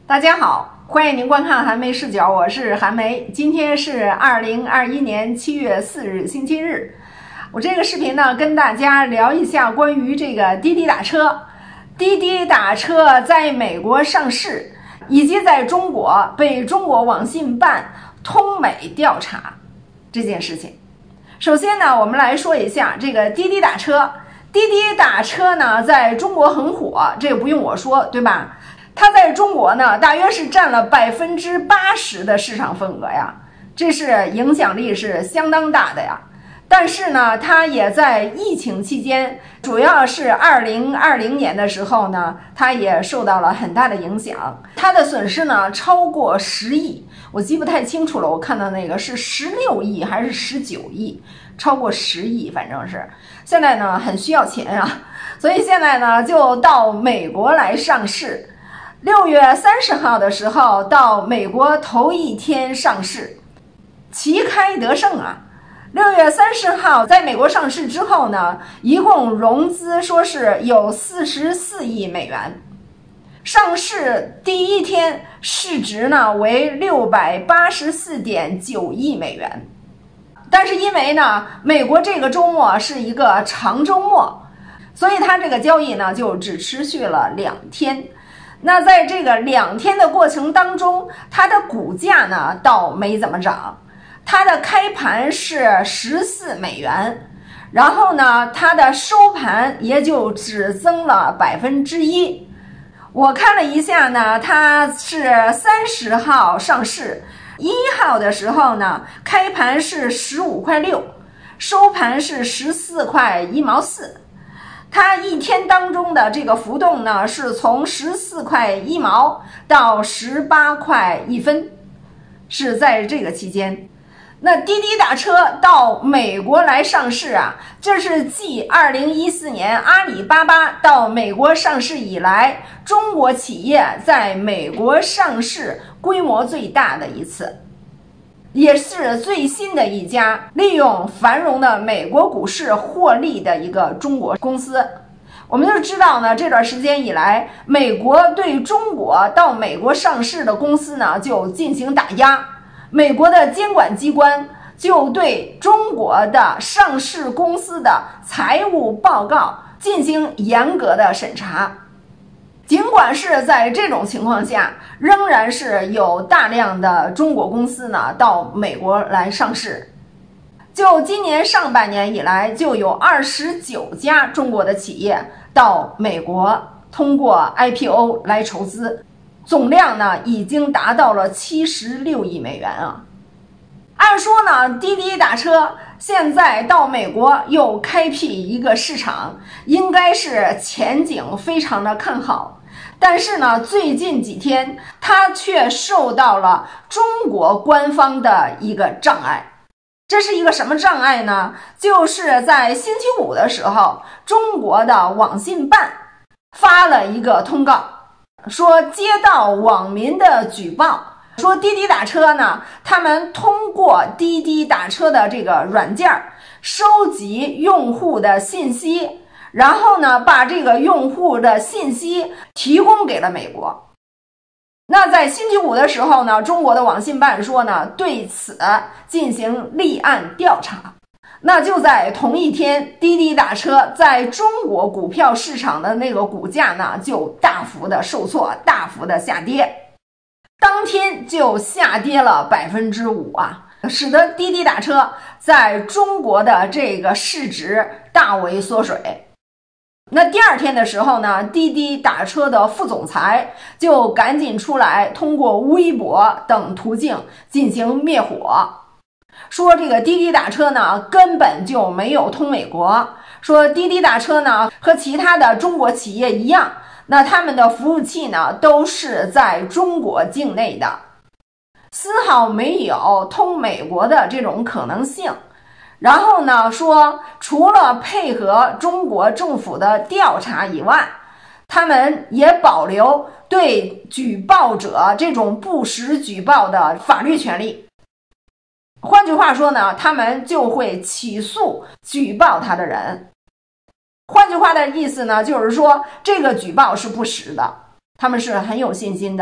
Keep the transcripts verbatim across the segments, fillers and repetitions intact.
大家好，欢迎您观看韩梅视角，我是韩梅。今天是二零二一年七月四日，星期日。我这个视频呢，跟大家聊一下关于这个滴滴打车。滴滴打车在美国上市，以及在中国被中国网信办通美调查这件事情。首先呢，我们来说一下这个滴滴打车。滴滴打车呢，在中国很火，这个不用我说，对吧？它在中国呢，大约是占了百分之八十的市场份额呀，这是影响力是相当大的呀。但是呢，它也在疫情期间，主要是二零二零年的时候呢，它也受到了很大的影响。它的损失呢超过十亿，我记不太清楚了，我看到那个是十六亿还是十九亿，超过十亿，反正是。现在呢很需要钱啊，所以现在呢就到美国来上市。六月三十号的时候到美国头一天上市，旗开得胜啊！六月三十号在美国上市之后呢，一共融资说是有四十四亿美元，上市第一天市值呢为六百八十四点九亿美元。但是因为呢，美国这个周末是一个长周末，所以它这个交易呢就只持续了两天。那在这个两天的过程当中，它的股价呢倒没怎么涨，它的开盘是十四美元，然后呢它的收盘也就只增了百分之一。我看了一下呢，它是三十号上市，一号的时候呢开盘是十五块六，收盘是十四块一毛四。它一天当中的这个浮动呢，是从十四块一毛到十八块一分，是在这个期间。那滴滴打车到美国来上市啊，这是继二零一四年阿里巴巴到美国上市以来，中国企业在美国上市规模最大的一次，也是最新的一家利用繁荣的美国股市获利的一个中国公司。我们就知道呢，这段时间以来，美国对中国到美国上市的公司呢就进行打压，美国的监管机关就对中国的上市公司的财务报告进行严格的审查。尽管是在这种情况下，仍然是有大量的中国公司呢到美国来上市。就今年上半年以来，就有二十九家中国的企业到美国通过 I P O 来筹资，总量呢已经达到了七十六亿美元啊。按说呢，滴滴打车现在到美国又开辟一个市场，应该是前景非常的看好。但是呢，最近几天它却受到了中国官方的一个障碍。这是一个什么障碍呢？就是在星期五的时候，中国的网信办发了一个通告，说接到网民的举报，说滴滴打车呢，他们通过滴滴打车的这个软件收集用户的信息，然后呢把这个用户的信息提供给了美国。那在星期五的时候呢，中国的网信办说呢，对此进行立案调查。那就在同一天，滴滴打车在中国股票市场的那个股价呢就大幅的受挫，大幅的下跌，当天就下跌了百分之五啊，使得滴滴打车在中国的这个市值大为缩水。那第二天的时候呢，滴滴打车的副总裁就赶紧出来，通过微博等途径进行灭火，说这个滴滴打车呢根本就没有通美国，说滴滴打车呢和其他的中国企业一样，那他们的服务器呢都是在中国境内的，丝毫没有通美国的这种可能性。然后呢说，除了配合中国政府的调查以外，他们也保留对举报者这种不实举报的法律权利。换句话说呢，他们就会起诉举报他的人。换句话的意思呢，就是说这个举报是不实的，他们是很有信心的。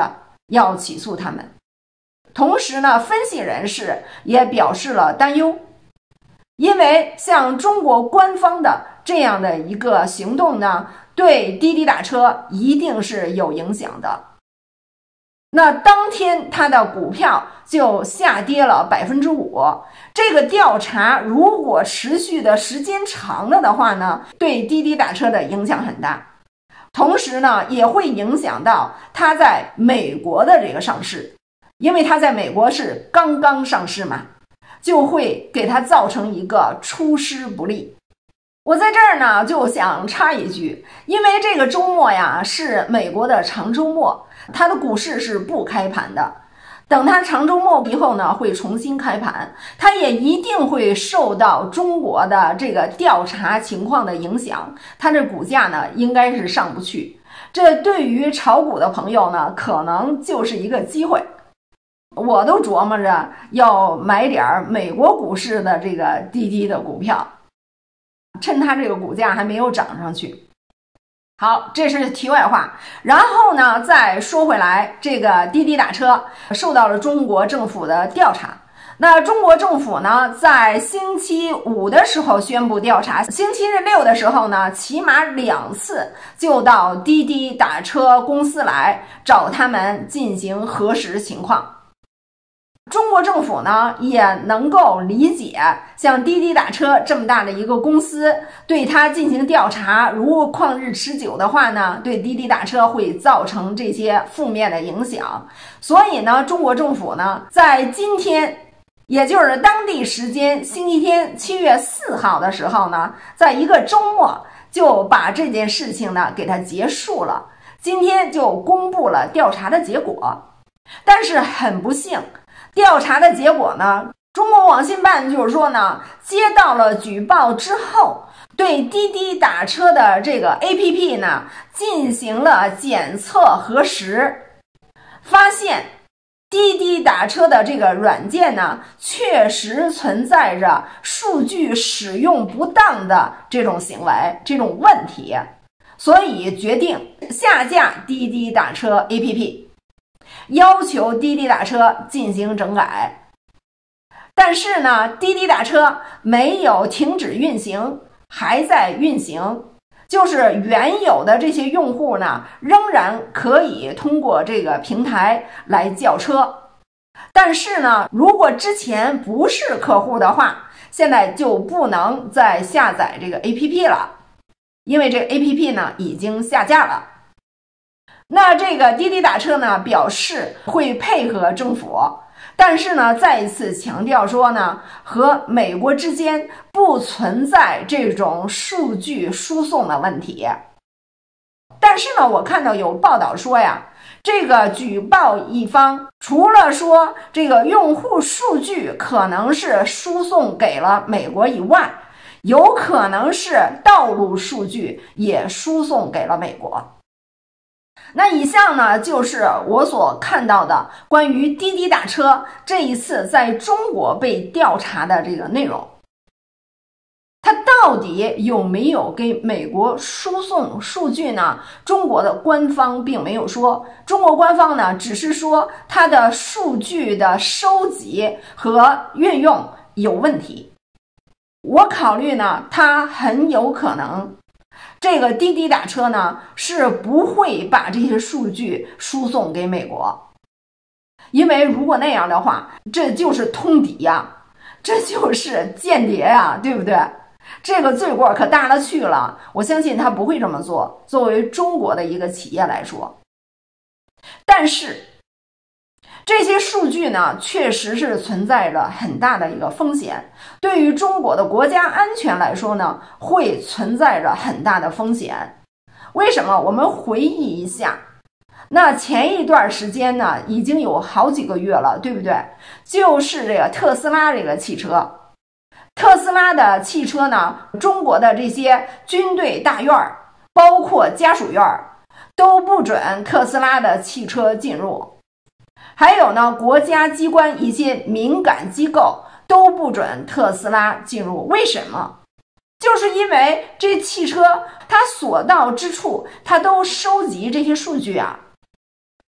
要起诉他们。同时呢，分析人士也表示了担忧，因为像中国官方的这样的一个行动呢，对滴滴打车一定是有影响的。那当天它的股票就下跌了百分之五。这个调查如果持续的时间长了的话呢，对滴滴打车的影响很大。同时呢，也会影响到它在美国的这个上市，因为它在美国是刚刚上市嘛，就会给它造成一个出师不利。我在这儿呢就想插一句，因为这个周末呀是美国的长周末，它的股市是不开盘的。等它长周末以后呢，会重新开盘，它也一定会受到中国的这个调查情况的影响，它这股价呢应该是上不去。这对于炒股的朋友呢，可能就是一个机会。我都琢磨着要买点美国股市的这个滴滴的股票，趁它这个股价还没有涨上去。好，这是题外话。然后呢，再说回来，这个滴滴打车受到了中国政府的调查。那中国政府呢，在星期五的时候宣布调查，星期日六的时候呢，起码两次就到滴滴打车公司来找他们进行核实情况。中国政府呢也能够理解，像滴滴打车这么大的一个公司，对它进行调查，如旷日持久的话呢，对滴滴打车会造成这些负面的影响。所以呢，中国政府呢在今天，也就是当地时间星期天七月四号的时候呢，在一个周末就把这件事情呢给它结束了。今天就公布了调查的结果，但是很不幸，调查的结果呢，中国网信办就是说呢，接到了举报之后，对滴滴打车的这个 A P P 呢进行了检测核实，发现滴滴打车的这个软件呢确实存在着数据使用不当的这种行为，这种问题，所以决定下架滴滴打车 A P P，要求滴滴打车进行整改。但是呢，滴滴打车没有停止运行，还在运行，就是原有的这些用户呢，仍然可以通过这个平台来叫车。但是呢，如果之前不是客户的话，现在就不能再下载这个 A P P 了，因为这个 A P P 呢已经下架了。那这个滴滴打车呢表示会配合政府，但是呢再一次强调说呢，和美国之间不存在这种数据输送的问题。但是呢，我看到有报道说呀，这个举报一方除了说这个用户数据可能是输送给了美国以外，有可能是道路数据也输送给了美国。那以上呢，就是我所看到的关于滴滴打车这一次在中国被调查的这个内容。它到底有没有给美国输送数据呢？中国的官方并没有说，中国官方呢只是说它的数据的收集和运用有问题。我考虑呢，它很有可能这个滴滴打车呢是不会把这些数据输送给美国，因为如果那样的话，这就是通敌呀，这就是间谍呀，对不对？这个罪过可大了去了，我相信他不会这么做，作为中国的一个企业来说。但是这些数据呢确实是存在着很大的一个风险，对于中国的国家安全来说呢会存在着很大的风险。为什么？我们回忆一下，那前一段时间呢已经有好几个月了，对不对？就是这个特斯拉这个汽车，特斯拉的汽车呢，中国的这些军队大院包括家属院都不准特斯拉的汽车进入，还有呢，国家机关一些敏感机构都不准特斯拉进入。为什么？就是因为这汽车它所到之处，它都收集这些数据啊。那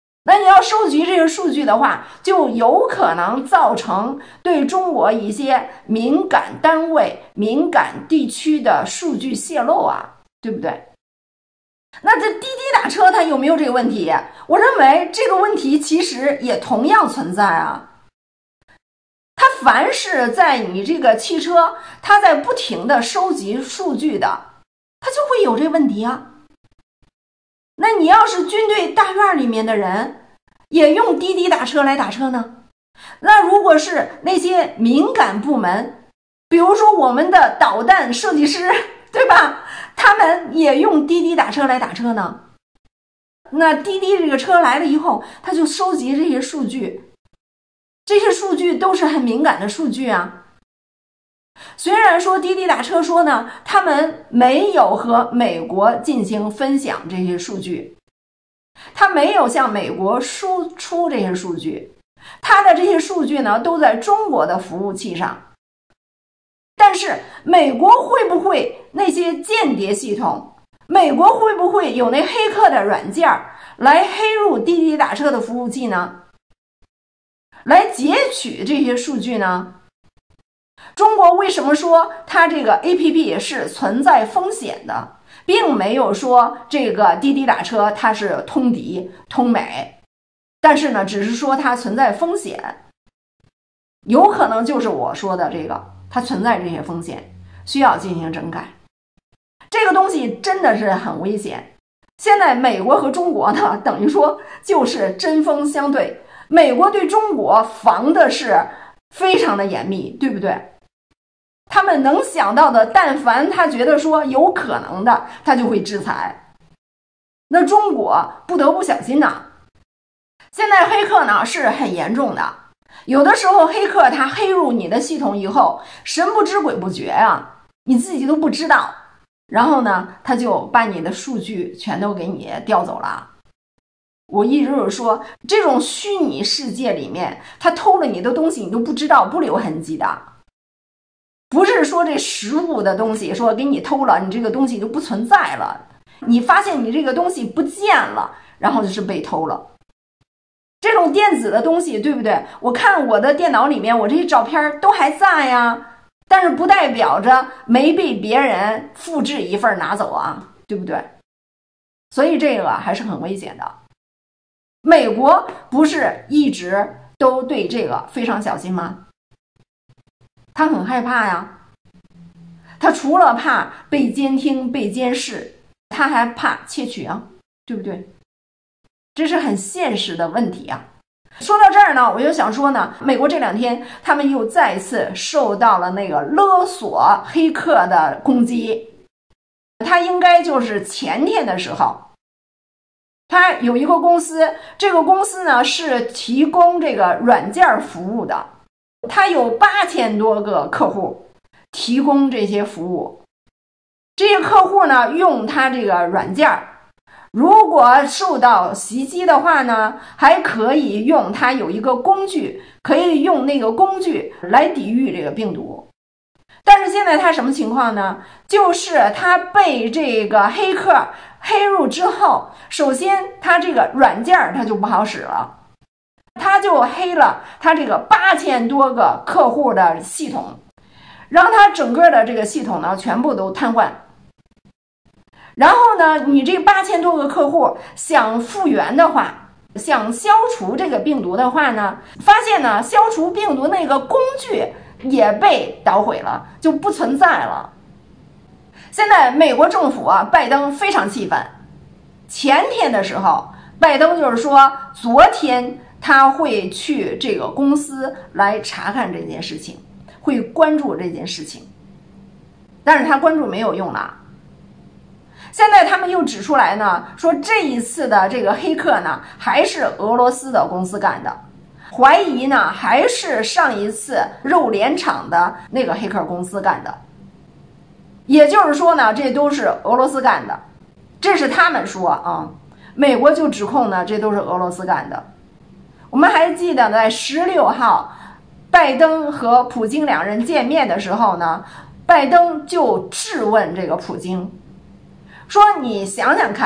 你要收集这些数据的话，就有可能造成对中国一些敏感单位、敏感地区的数据泄露啊，对不对？那这滴滴打车它有没有这个问题？我认为这个问题其实也同样存在啊。它凡是在你这个汽车，它在不停的收集数据的，它就会有这个问题啊。那你要是军队大院里面的人也用滴滴打车来打车呢？那如果是那些敏感部门，比如说我们的导弹设计师，对吧？他们也用滴滴打车来打车呢。那滴滴这个车来了以后，他就收集这些数据，这些数据都是很敏感的数据啊。虽然说滴滴打车说呢，他们没有和美国进行分享这些数据，他没有向美国输出这些数据，他的这些数据呢都在中国的服务器上。但是美国会不会那些间谍系统，美国会不会有那黑客的软件来黑入滴滴打车的服务器呢？来截取这些数据呢？中国为什么说它这个 A P P 是存在风险的，并没有说这个滴滴打车它是通敌通美，但是呢只是说它存在风险，有可能就是我说的这个，它存在这些风险，需要进行整改。这个东西真的是很危险。现在美国和中国呢，等于说就是针锋相对。美国对中国防的是非常的严密，对不对？他们能想到的，但凡他觉得说有可能的，他就会制裁。那中国不得不小心呐。现在黑客呢是很严重的，有的时候黑客他黑入你的系统以后，神不知鬼不觉啊，你自己都不知道，然后呢他就把你的数据全都给你调走了。我一直是说，这种虚拟世界里面，他偷了你的东西你都不知道，不留痕迹的。不是说这实物的东西说给你偷了，你这个东西就不存在了，你发现你这个东西不见了，然后就是被偷了。这种电子的东西，对不对？我看我的电脑里面，我这些照片都还在呀，但是不代表着没被别人复制一份拿走啊，对不对？所以这个还是很危险的。美国不是一直都对这个非常小心吗？他很害怕呀，他除了怕被监听、被监视，他还怕窃取啊，对不对？这是很现实的问题啊。说到这儿呢，我就想说呢，美国这两天他们又再次受到了那个勒索黑客的攻击。他应该就是前天的时候，他有一个公司，这个公司呢是提供这个软件服务的，他有八千多个客户提供这些服务。这些客户呢用他这个软件，如果受到袭击的话呢，还可以用它有一个工具，可以用那个工具来抵御这个病毒。但是现在他什么情况呢？就是他被这个黑客黑入之后，首先他这个软件他就不好使了，他就黑了他这个八千多个客户的系统，让他整个的这个系统呢全部都瘫痪。然后呢，你这八千多个客户想复原的话，想消除这个病毒的话呢，发现呢消除病毒那个工具也被捣毁了，就不存在了。现在美国政府啊，拜登非常气愤。前天的时候，拜登就是说，昨天他会去这个公司来查看这件事情，会关注这件事情。但是他关注没有用了。现在他们又指出来呢，说这一次的这个黑客呢，还是俄罗斯的公司干的。怀疑呢还是上一次肉联厂的那个黑客公司干的，也就是说呢这都是俄罗斯干的，这是他们说啊，美国就指控呢这都是俄罗斯干的。我们还记得在十六号拜登和普京两人见面的时候呢，拜登就质问这个普京说，你想想看，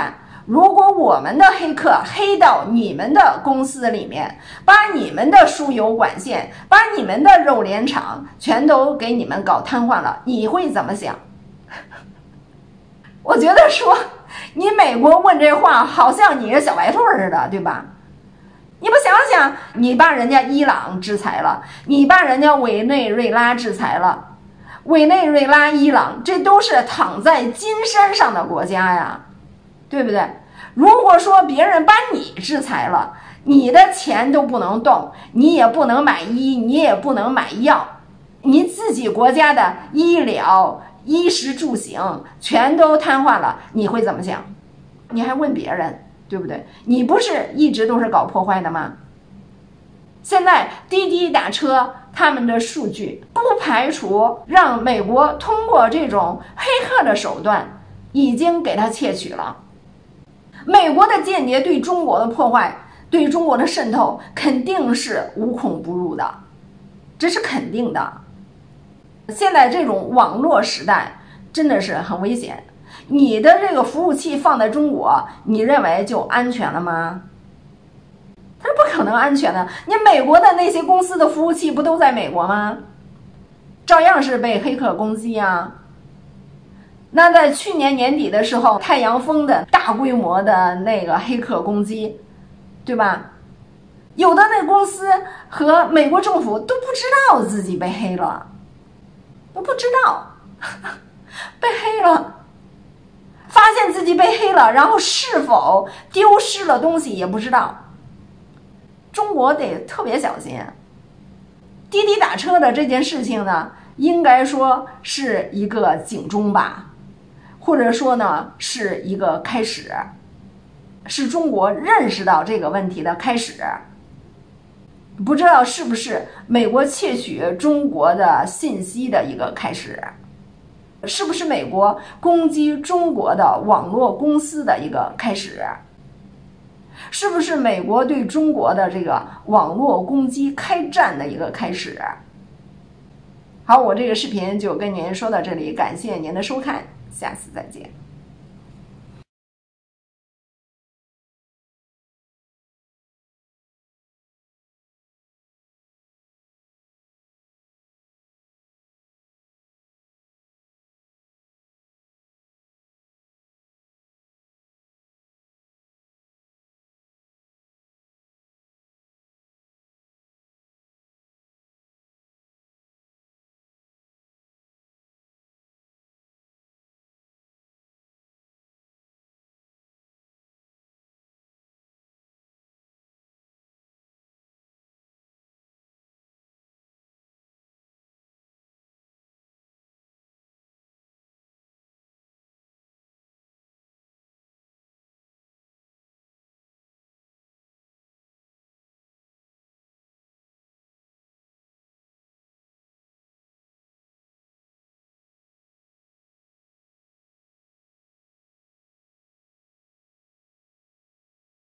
如果我们的黑客黑到你们的公司里面，把你们的输油管线，把你们的肉联厂全都给你们搞瘫痪了，你会怎么想？我觉得说你美国问这话好像你是小白兔似的，对吧？你不想想，你把人家伊朗制裁了，你把人家委内瑞拉制裁了，委内瑞拉、伊朗这都是躺在金山上的国家呀，对不对？如果说别人把你制裁了，你的钱都不能动，你也不能买衣，你也不能买药，你自己国家的医疗、衣食住行全都瘫痪了，你会怎么想？你还问别人，对不对？你不是一直都是搞破坏的吗？现在滴滴打车他们的数据不排除让美国通过这种黑客的手段已经给他窃取了。美国的间谍对中国的破坏，对中国的渗透肯定是无孔不入的，这是肯定的。现在这种网络时代真的是很危险，你的这个服务器放在中国，你认为就安全了吗？它是不可能安全的。你美国的那些公司的服务器不都在美国吗？照样是被黑客攻击啊。那在去年年底的时候，太阳风的大规模的那个黑客攻击，对吧？有的那公司和美国政府都不知道自己被黑了，都不知道被黑了，发现自己被黑了，然后是否丢失了东西也不知道。中国得特别小心。滴滴打车的这件事情呢，应该说是一个警钟吧，或者说呢是一个开始，是中国认识到这个问题的开始。不知道是不是美国窃取中国的信息的一个开始，是不是美国攻击中国的网络公司的一个开始，是不是美国对中国的这个网络攻击开战的一个开始。好，我这个视频就跟您说到这里，感谢您的收看，下次再见。